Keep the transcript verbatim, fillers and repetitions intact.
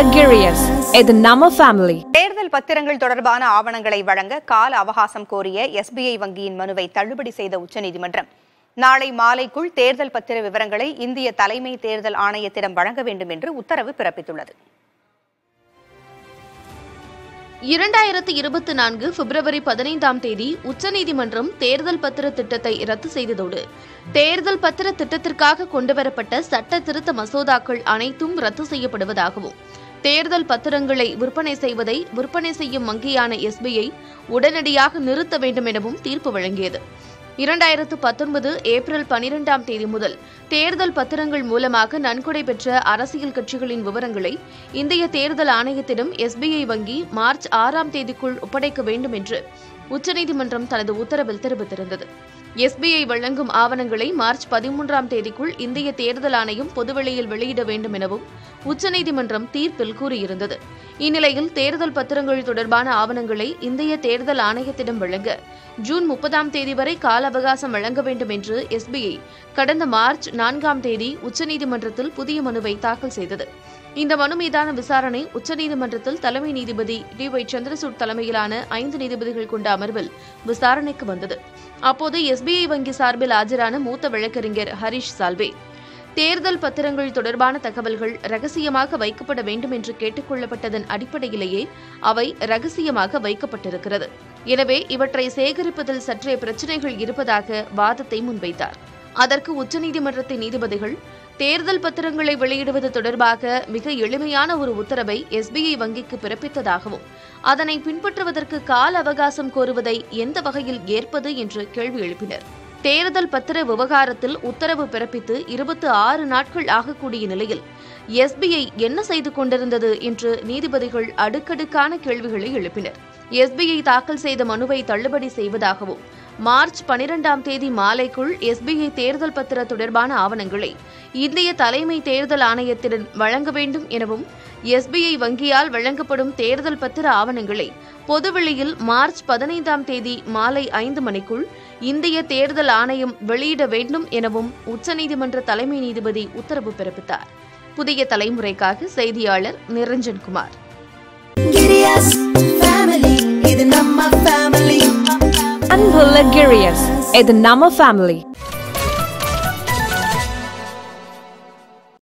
Luxurious. இது நம்ம family. தேர்தல் பத்திரங்கள் தொடர்பான ஆவணங்களை வழங்க கால அவகாசம் கோரிய எஸ்பிஐ வங்கியின் மனுவை தள்ளுபடி செய்த உச்சநீதிமன்றம் நாளை மாலைக்குள் தேர்தல் பத்திர விவரங்களை இந்திய தலைமை தேர்தல் ஆணையத்திடம் வழங்க வேண்டும் என்று உத்தரவு பிறப்பித்துள்ளது. இரண்டாயிரத்து இருபத்தி நான்கு பிப்ரவரி பதினைந்தாம் தேதி உச்சநீதிமன்றம் தேர்தல் பத்திர திட்டத்தை ரத்து செய்ததோடு தேர்தல் பத்திர திட்டத்திற்காக கொண்டுவரப்பட்ட சட்ட திருத்த மசோதாக்கள் அனைத்தும் ரத்து செய்யப்படுவதாகவும் தேர்தல் பத்திரங்களை விற்பனை செய்வதை விற்பனை செய்யும் வங்கியான எஸ்பிஐ உடனடியாக நிறுத்த வேண்டும் எனவும் தீர்ப்பு வழங்கியது. இரண்டாயிரத்து பத்தொன்பது ஏப்ரல் பனிரெண்டாம் தேதி முதல் தேர்தல் பத்திரங்கள் மூலமாக நன்கொடை பெற்ற அரசியல் கட்சிகளின் விவரங்களை இந்திய தேர்தல் ஆணையத்திடம் எஸ்பிஐ வங்கி மார்ச் ஆறாம் தேதிக்குள் ஒப்படைக்க வேண்டும் என்று உச்சநீதிமன்றம் தனது உத்தரவில் தெரிவித்திருந்தது. எஸ்பிஐ வழங்கும் ஆவணங்களை மார்ச் பதிமூன்றாம் தேதிக்குள் இந்திய தேர்தல் ஆணையம் பொதுவெளியில் வெளியிட வேண்டும் எனவும் உச்சநீதிமன்றம் தீர்ப்பில் கூறியிருந்தது. இந்நிலையில் தேர்தல் பத்திரங்கள் தொடர்பான ஆவணங்களை இந்திய தேர்தல் ஆணையத்திடம் வழங்க ஜூன் முப்பதாம் தேதி வரை கால அவகாசம் வழங்க வேண்டும் என்று எஸ்பிஐ கடந்த மார்ச் நான்காம் தேதி உச்சநீதிமன்றத்தில் புதிய மனுவை தாக்கல் செய்தது. இந்த மனு மீதான விசாரணை உச்சநீதிமன்றத்தில் தலைமை நீதிபதி டி ஒய் சந்திரசூட் தலைமையிலான ஐந்து நீதிபதிகள் கொண்ட அமர்வில் விசாரணைக்கு வந்தது. அப்போது எஸ்பிஐ வங்கி சார்பில் ஆஜரான மூத்த வழக்கறிஞர் ஹரிஷ் சால்வே தேர்தல் பத்திரங்கள் தொடர்பான தகவல்கள் ரகசியமாக வைக்கப்பட வேண்டும் என்று கேட்டுக் கொள்ளப்பட்டதன் அடிப்படையிலேயே அவை ரகசியமாக வைக்கப்பட்டிருக்கிறது. எனவே இவற்றை சேகரிப்பதில் சற்றே பிரச்சினைகள் இருப்பதாக வாதத்தை முன்வைத்தார். அதற்கு உச்சநீதிமன்றத்தின் நீதிபதிகள் தேர்தல் பத்திரங்களை வெளியிடுவது தொடர்பாக மிக எளிமையான ஒரு உத்தரவை எஸ்பிஐ வங்கிக்கு பிறப்பித்ததாகவும் அதனை பின்பற்றுவதற்கு கால அவகாசம் கோருவதை எந்த வகையில் ஏற்பது என்று கேள்வி எழுப்பினர். தேர்தல் பத்திர விவகாரத்தில் உத்தரவு பிறப்பித்து இருபத்தி ஆறு நாட்கள் ஆகக்கூடிய நிலையில் எஸ்பிஐ என்ன செய்து கொண்டிருந்தது என்று நீதிபதிகள் அடுக்கடுக்கான கேள்விகளை எழுப்பினர். எஸ்பிஐ தாக்கல் செய்த மனுவை தள்ளுபடி செய்வதாகவும் மார்ச் பனிரெண்டாம் தேதி மாலைக்குள் எஸ்பிஐ தேர்தல் பத்திர தொடர்பான ஆவணங்களை இந்திய தலைமை தேர்தல் ஆணையத்திடம் வழங்க வேண்டும் எனவும் எஸ்பிஐ வங்கியால் வழங்கப்படும் தேர்தல் பத்திர ஆவணங்களை பொதுவெளியில் மார்ச் பதினைந்தாம் தேதி மாலை ஐந்து மணிக்குள் இந்திய தேர்தல் ஆணையம் வெளியிட வேண்டும் எனவும் உச்சநீதிமன்ற தலைமை நீதிபதி உத்தரவு பிறப்பித்தார். புதிய தலைமுறைக்காக செய்தியாளர் நிரஞ்சன் குமார். அன்பு Luxurious. இது நம்ம ஃபேமிலி.